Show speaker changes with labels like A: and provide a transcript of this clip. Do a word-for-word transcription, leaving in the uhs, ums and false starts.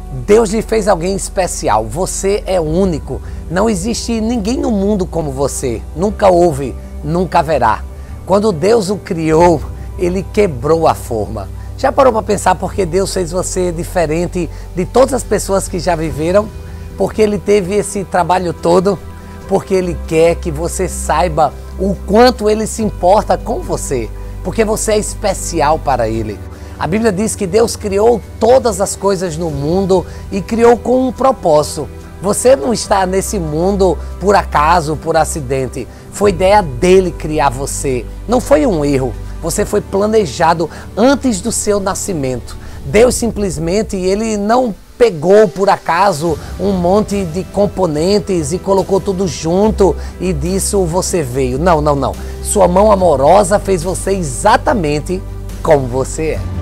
A: Deus lhe fez alguém especial. Você é único. Não existe ninguém no mundo como você. Nunca houve, nunca haverá. Quando Deus o criou, Ele quebrou a forma. Já parou para pensar por que Deus fez você diferente de todas as pessoas que já viveram? Porque Ele teve esse trabalho todo? Porque Ele quer que você saiba o quanto Ele se importa com você. Porque você é especial para Ele. A Bíblia diz que Deus criou todas as coisas no mundo e criou com um propósito. Você não está nesse mundo por acaso, por acidente. Foi ideia dele criar você. Não foi um erro. Você foi planejado antes do seu nascimento. Deus simplesmente, Ele não pegou por acaso um monte de componentes e colocou tudo junto e disso você veio. Não, não, não. Sua mão amorosa fez você exatamente como você é.